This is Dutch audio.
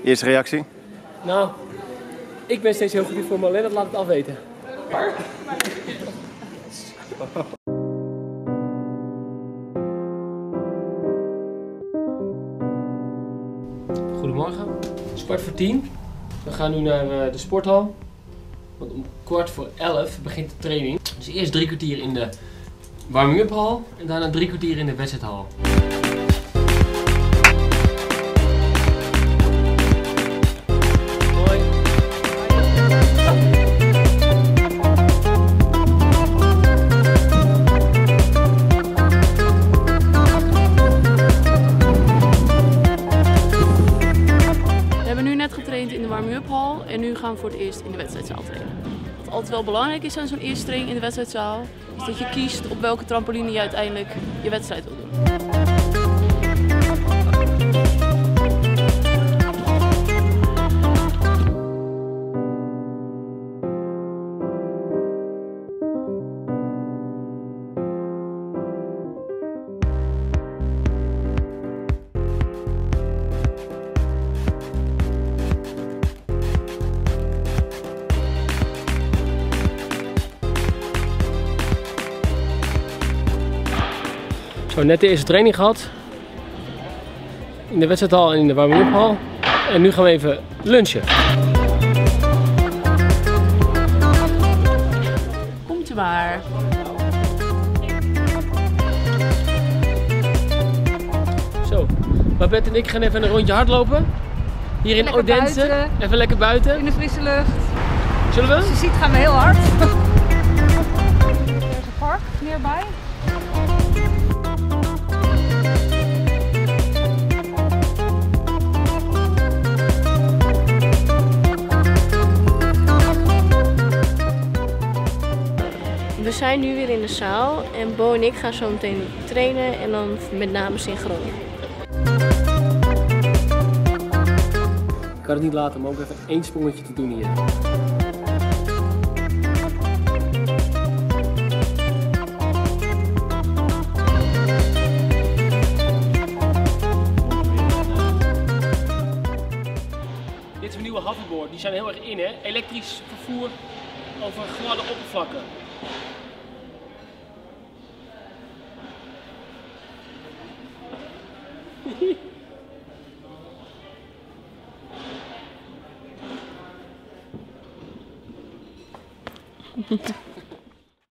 Eerste reactie? Nou, ik ben steeds heel goed in Formule 1, dat laat het afweten. Goedemorgen, het is 10:15. We gaan nu naar de sporthal. Want om 11:15 begint de training. Dus eerst 3 kwartier in de warming-up hal en daarna 3 kwartier in de wedstrijdhal. Getraind in de warming-up hal en nu gaan we voor het eerst in de wedstrijdzaal trainen. Wat altijd wel belangrijk is aan zo'n eerste training in de wedstrijdzaal, is dat je kiest op welke trampoline je uiteindelijk je wedstrijd wil doen. Zo, net de eerste training gehad. In de wedstrijdhal en in de warming-up hal. En nu gaan we even lunchen. Komt u maar. Zo, Babette en ik gaan even een rondje hardlopen. Hier in Odense. Buiten. Even lekker buiten. In de frisse lucht. Zullen we? Als je ziet gaan we heel hard. Er is een park neerbij. We zijn nu weer in de zaal en Bo en ik gaan zo meteen trainen en dan met name synchroon. Ik kan het niet laten om ook even 1 sprongetje te doen hier. Dit is een nieuwe hoverboard, die zijn heel erg in, hè? Elektrisch vervoer over gladde oppervlakken.